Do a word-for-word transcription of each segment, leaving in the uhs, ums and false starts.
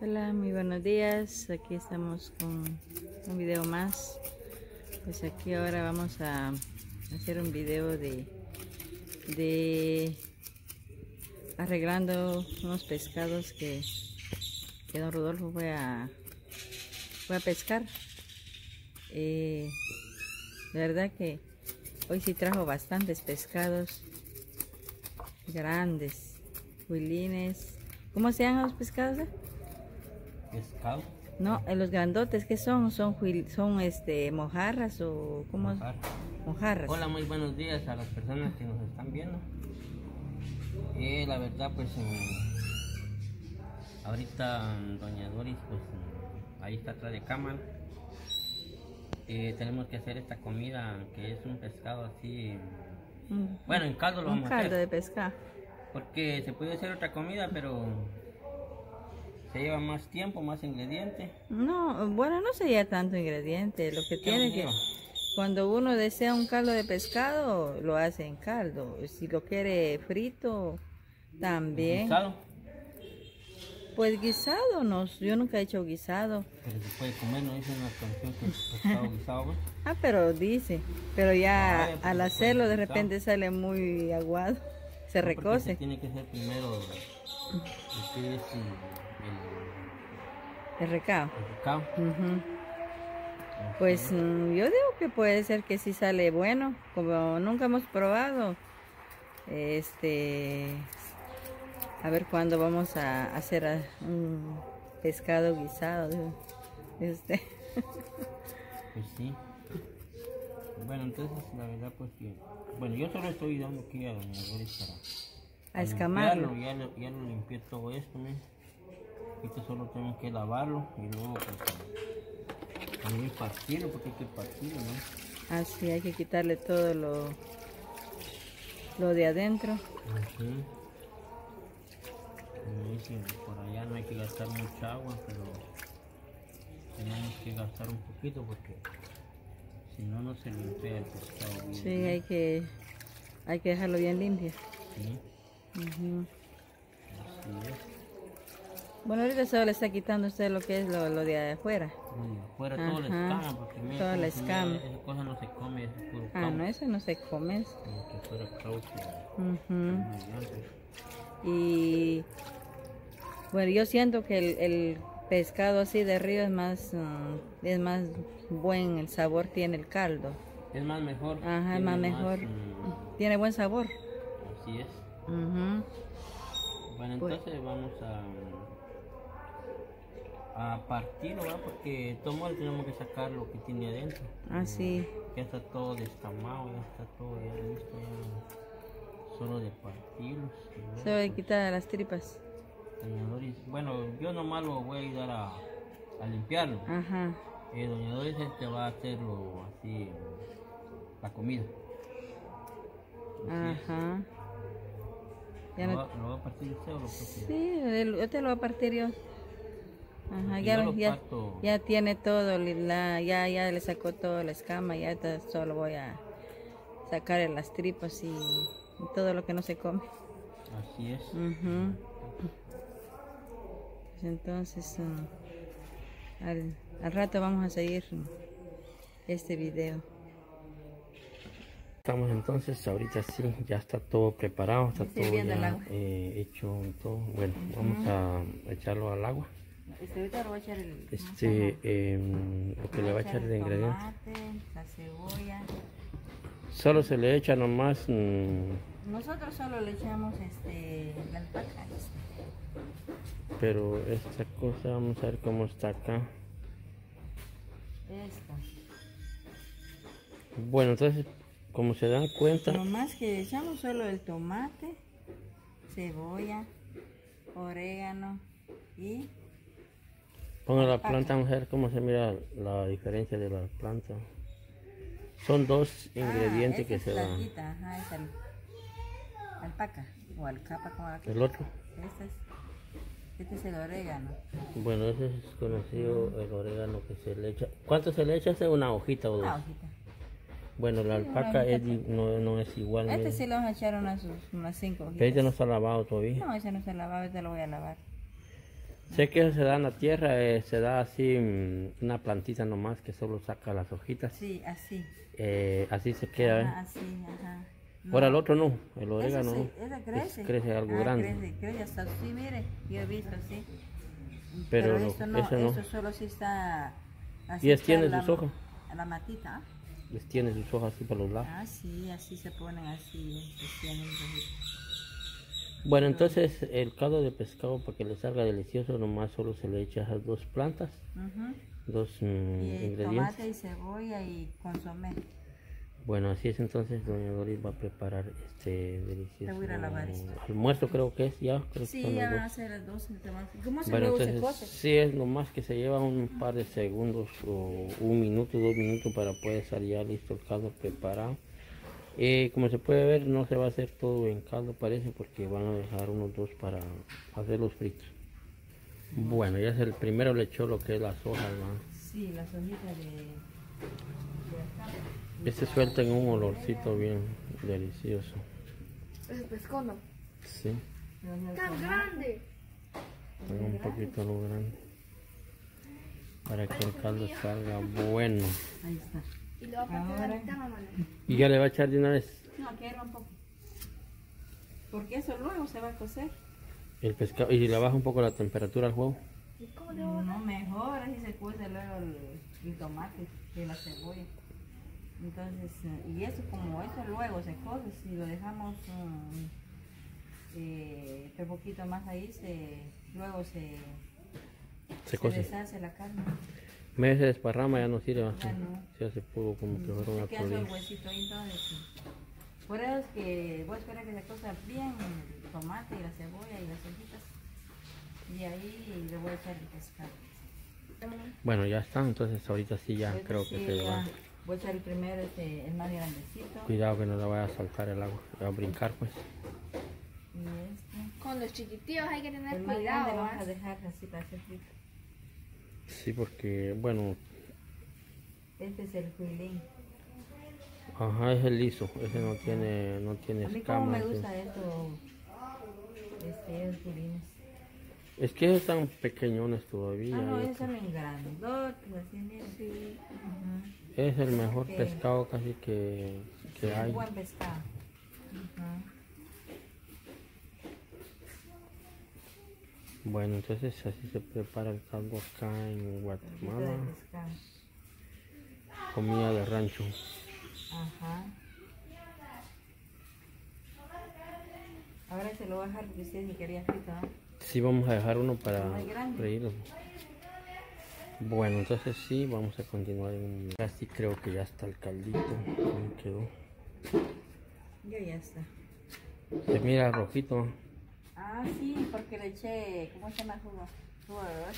Hola, muy buenos días. Aquí estamos con un video más. Pues aquí ahora vamos a hacer un video de, de arreglando unos pescados que, que don Rodolfo fue a, fue a pescar. Eh, la verdad que hoy sí trajo bastantes pescados grandes, huilines. ¿Cómo se llaman los pescados? Eh? Pescado. No, los grandotes, ¿qué son? ¿Son, son este, mojarras o cómo? Mojar. Mojarras. Hola, muy buenos días a las personas que nos están viendo. Eh, la verdad, pues eh, ahorita doña Doris, pues eh, ahí está atrás de cámara. Eh, tenemos que hacer esta comida que es un pescado así. Mm. Bueno, en caldo lo vamos a hacer. Un caldo de pescado. Porque se puede hacer otra comida, pero se lleva más tiempo, más ingredientes. No, bueno, no sería tanto ingrediente. Lo que tiene que, cuando uno desea un caldo de pescado, lo hace en caldo. Si lo quiere frito, también. ¿Guisado? Pues guisado, no, yo nunca he hecho guisado. Pero se puede comer, no dice una canción que es pescado guisado, ¿no? Ah, pero dice, pero ya ah, al hacerlo de repente sale muy aguado, se no, recoce. Se tiene que ser primero el, el, el recao. El recao. Uh-huh. Pues um, yo digo que puede ser que sí sale bueno, como nunca hemos probado. Este, a ver cuándo vamos a hacer a, un pescado guisado. Este. Pues sí. Bueno, entonces la verdad pues que, bueno, yo solo estoy dando aquí a doña Doris para a escamarlo. Ya lo, ya lo limpié todo esto, ¿me? Esto solo tengo que lavarlo y luego pues también partirlo, porque hay que partirlo, ¿no? Ah, sí, hay que quitarle todo lo, lo de adentro. Uh-huh. Como dicen, por allá no hay que gastar mucha agua, pero tenemos que gastar un poquito porque si no, no se limpia el pescado bien. Sí, bien. hay que hay que dejarlo bien limpio. Sí. Uh-huh. Así es. Bueno, ahorita solo le está quitando usted lo que es lo, lo de afuera. Lo de afuera, todo la escama, porque mira, toda la escama. Esa cosa no se come, es puro Ah, no, eso no se come. Como que fuera caucho. Uh-huh. Y bueno, yo siento que el, el pescado así de río es más, um, es más buen, el sabor tiene el caldo. Es más mejor. Ajá, es más mejor. Más, um, tiene buen sabor. Así es. Uh-huh. Bueno, entonces pues, vamos a, a partirlo, ¿verdad? Porque todo modo tenemos que sacar lo que tiene adentro. Ah, sí. Ya está todo descamado, ya está todo ya listo, ya solo de partirlos. Se va a quitar las tripas. Doña Doris, bueno, yo nomás lo voy a ayudar a, a limpiarlo. Ajá. Eh, doña Doris este va a hacerlo así, la comida. Así Ajá. Ya ¿Lo, no... va, ¿Lo va a partir usted o lo partir? Sí, yo te lo voy a partir yo. Ajá, ya, ya, ya tiene todo, la, ya, ya le sacó toda la escama, ya está, solo voy a sacar las tripas y, y todo lo que no se come. Así es. Uh-huh. Pues entonces, uh, al, al rato vamos a seguir este video. Estamos entonces, ahorita sí, ya está todo preparado, está todo ya eh, hecho todo. Bueno, uh-huh. Vamos a echarlo al agua. Este, ahorita lo voy a echar el este, eh, lo que le va a echar de ingredientes. La cebolla. Solo se le echa nomás. Mmm, Nosotros solo le echamos este, la alpaca. Pero esta cosa, vamos a ver cómo está acá. Esta. Bueno, entonces, como se dan cuenta. Nomás que echamos solo el tomate, cebolla, orégano y. Ponga la planta, vamos a ver cómo se mira la diferencia de la planta. Son dos ingredientes ah, que se dan. Ajá, es el, alpaca o alcapa como la que ¿El otro? Este es, este es el orégano. Bueno, ese es conocido mm. el orégano que se le echa. ¿Cuánto se le echa? ¿Es una hojita o dos? Una hojita. Bueno, la sí, alpaca es, no, no es igual. Este mismo. Sí lo vamos a echar unas, unas cinco hojitas. Pero este no está lavado todavía. No, ese no está lavado, este lo voy a lavar. Sé que eso se da en la tierra, eh, se da así mm, una plantita nomás que solo saca las hojitas. Sí, así. Eh, así se queda, Ajá, ¿eh? así, ajá. No. Ahora el otro no, el orégano Eso no. sí, ese crece. Es- crece algo Ah, grande. Crece, crece hasta así, mire, yo he visto así. Pero, Pero, no, esto no, eso no. esto solo sí está así. Y es está tiene la, sus hojas. la matita. ¿Ah? Les tiene sus hojas así para los lados. Ah, sí, así se ponen así. Se tienen hojitas. Bueno, entonces el caldo de pescado para que le salga delicioso nomás solo se le echa esas dos plantas, Ujú. dos mm, Y ingredientes. tomate y cebolla y consomé. Bueno, así es entonces doña Doris va a preparar este delicioso Te voy a ir a lavar esto. almuerzo, creo que es ya. Creo que Sí, son ya las van a dos. ser las dos. ¿Cómo se Bueno, luego se entonces cose? sí es nomás que se lleva un par de segundos o un minuto, dos minutos para poder estar ya listo el caldo preparado. Eh, como se puede ver, no se va a hacer todo en caldo, parece, porque van a dejar unos dos para hacer los fritos. Bueno, ya es el primero le echó lo que es las hojas, ¿no? Sí, las hojitas de, de acá. Este suelta en un olorcito bien delicioso. Es pescado. Sí, Tan grande. un poquito lo grande. Para que el caldo salga bueno. Ahí está. Y lo va a partir a la mitad, mamá. Y ya le va a echar de una vez No, quiero un poco. Porque eso luego se va a cocer. el pescado y le baja un poco la temperatura al juego. ¿Y cómo le va a No, mejor, así se cuece luego el, el tomate y la cebolla. Entonces, eh, y eso como eso luego se cose, si lo dejamos um, eh, un poquito más ahí, se, luego se, Se cose. deshace la carne. Me se desparrama, ya no sirve. Ya no. Se hace polvo como que fuera una Se queda solo el colilla. huesito ahí, entonces. sí. Por eso es que voy a esperar que se cosa bien el tomate y la cebolla y las hojitas. Y ahí le voy a echar el pescado. Bueno, ya está, entonces ahorita sí ya Ahorita creo sí, que se ya va. voy a echar el primero, este, el más grandecito. Cuidado que no le vaya a saltar el agua, le va a brincar pues. Y este. Con los chiquitillos hay que tener El más grande cuidado. lo vamos a ¿ah? dejar así para hacer frito. Sí, porque, bueno, Este es el juilín. ajá, es el liso, ese no tiene, no tiene A mí como me escamas. ¿Sí? gusta esto, este, el juilín. Es que están pequeñones todavía. Ah, no, y esos son en grandotes, así, mira. Sí. Ujú. es el mejor Ok. pescado casi que, que Es hay. buen pescado. Ujú. Bueno, entonces así se prepara el caldo acá en Un poquito de Guatemala. pescado. Comida de rancho. Ajá. Ahora se lo voy a dejar porque usted ni quería frito, ¿no? Sí, vamos a dejar uno para Muy grande. freírlo. Bueno, entonces sí, vamos a continuar en un... Así creo que ya está el caldito. ¿Cómo quedó? Ya, ya está. Se mira rojito. Ah, sí, porque le eché, ¿cómo se llama el jugo? Jugo de ocho.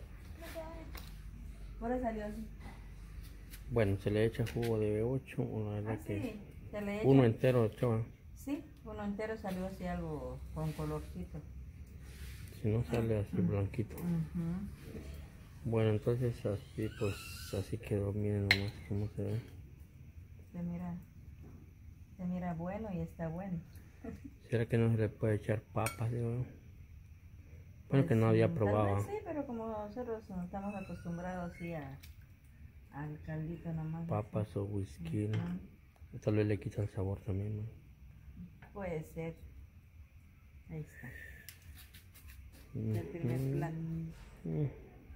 Por eso salió así. Bueno, se le echa jugo de B ocho, la verdad Ah, que sí, se le echa. uno entero echó, ¿eh? Sí, uno entero salió así algo con colorcito. Si no sale así blanquito. Ujú. Bueno, entonces así pues así quedó, miren nomás cómo se ve. Se mira, se mira bueno y está bueno. ¿Será que no se le puede echar papas? Digo? Bueno, Pues, que no había mm, tal probado. vez sí, pero como nosotros no estamos acostumbrados así a, al caldito nomás. Papas o whisky. ¿no? Ujú. Tal vez le quita el sabor también, ¿no? Puede ser. Ahí está. Mm, El primer plato. mm.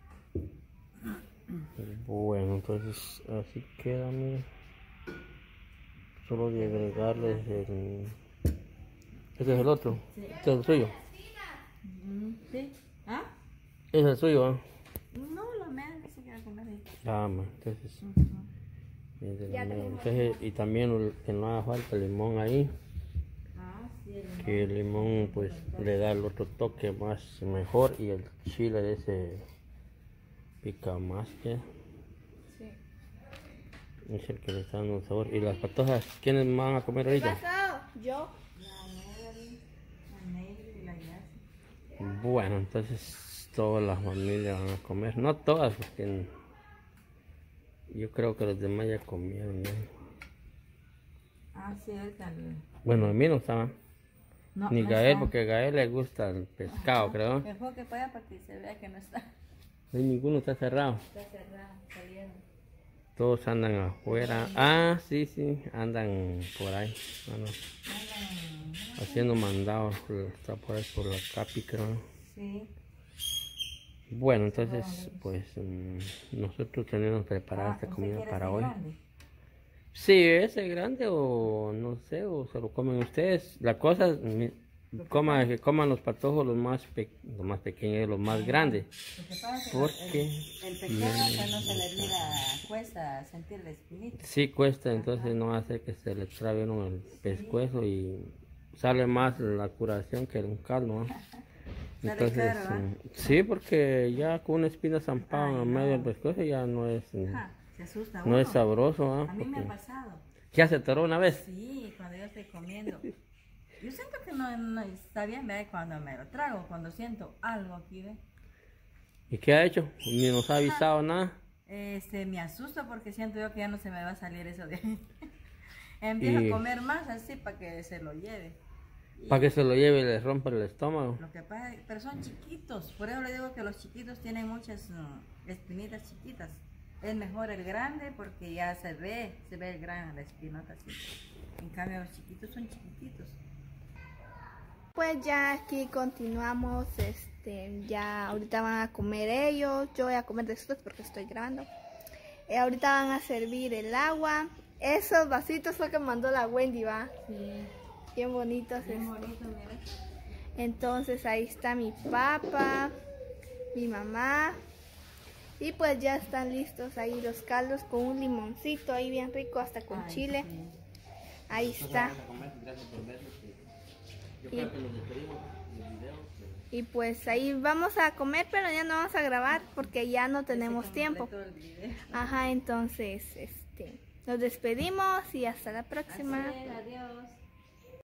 Bueno, entonces así queda, miren. Solo de agregarles el... Este es el otro. Sí. Este es el suyo. Ujú. ¿Sí? ¿Ah? Ese es el suyo, ¿ah? No, la mea dice que va a comer ahí. Ah, ma, entonces... Ujú. es de la Ya mera. tenemos Entonces, y también que no haga falta el limón ahí. Ah, sí, el Que el limón pues le da el otro toque más mejor y el chile de ese pica más que Sí. es el que le está dando el sabor. Y las patojas, ¿quiénes van a comer ¿Qué ahorita? pasó? Yo. La Mary, la Nery y la Yasi. Bueno, entonces todas las familias van a comer, no todas porque yo creo que los demás ya comieron, ¿no? Ah, sí, ahorita el- Bueno, a mí no estaba. No, Ni no Gael, está. porque a Gael le gusta el pescado, creo. Mejor que vaya para que se vea que no está. No, ninguno está cerrado. Está cerrado, salieron. Todos andan afuera. Ah, sí, sí, andan por ahí. Bueno, haciendo mandados. Está por ahí por la Capi, creo. Sí. Bueno, entonces, pues mm, nosotros tenemos preparada Ah, esta ¿usted comida quiere para ese hoy. grande? Sí, ese grande o no sé, o se lo comen ustedes. La cosa es, mi- coma, que coman los patojos los más, pe- los más pequeños y los más grandes. Lo que pasa es que Porque el, el pequeño que no se le mira, cuesta sentir la espinita. sí cuesta, entonces no hace que se le trabe uno el pescuezo y sale más la curación que un caldo, ¿no? Sale Entonces, caro, ¿ah? mm, sí, porque ya con una espina zampada Ay, en medio no. del pescuezo ya no es, mm, Ja, se asusta no uno. es sabroso, ¿ah? A mí me ha Porque pasado. ya se atoró una vez. Sí, cuando yo estoy comiendo. Yo siento que no, no está bien, ¿ve? Cuando me lo trago, cuando siento algo aquí, ¿ve? ¿Y qué ha hecho? Ni nos ha avisado nada. Este, me asusto porque siento yo que ya no se me va a salir eso de ahí. Empiezo Y- a comer más así para que se lo lleve. Y Para que se lo lleve y le rompa el estómago. Lo que pasa, pero son chiquitos, por eso le digo que los chiquitos tienen muchas mm, espinitas chiquitas. Es mejor el grande porque ya se ve, se ve el gran, la espinota así. En cambio los chiquitos son chiquititos. Pues ya aquí continuamos, este, ya ahorita van a comer ellos, yo voy a comer después porque estoy grabando. Eh, ahorita van a servir el agua. Esos vasitos fue que mandó la Wendy, va. Sí, Bien bonitos. bien este. bonito, mira. Entonces ahí está mi papá, mi mamá. Y pues ya están listos ahí los caldos con un limoncito ahí bien rico, hasta con Ay, chile. sí. Ahí está. Y, y pues ahí vamos a comer, pero ya no vamos a grabar porque ya no tenemos Se tiempo. completó el video. Ajá, entonces este, nos despedimos y hasta la próxima. Así es, adiós.